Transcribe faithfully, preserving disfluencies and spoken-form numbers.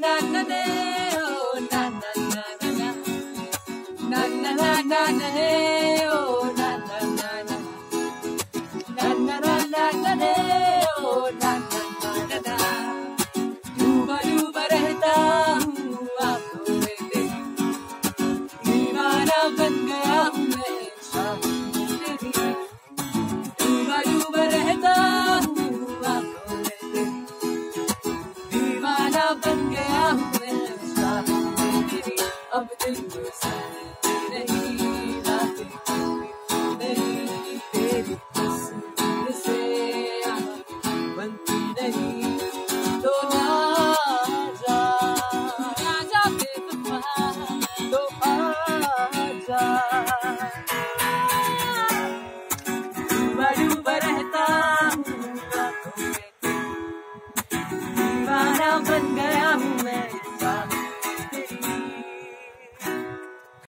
na na ne, oh na na na na na, na na na na na ne, oh na na na na, na na na na na ne, oh na na na na na, डूबा डूबा रहता हूँ आँखों में तेरी, दीवाना बन गया हूँ मैं शाम तेरी, डूबा डूबा रहता हूँ आँखों में तेरी, दीवाना बन गया हूँ मैं शाम तेरी, अब दिल को सहते नहीं रातें कटती नहीं, तेरी तस्वीर से आँखें बनती नहीं, तो आजा आजा बेवफा, तो आजा, डूबा डूबा रहता हूँ आँखों में तेरी, दीवाना बन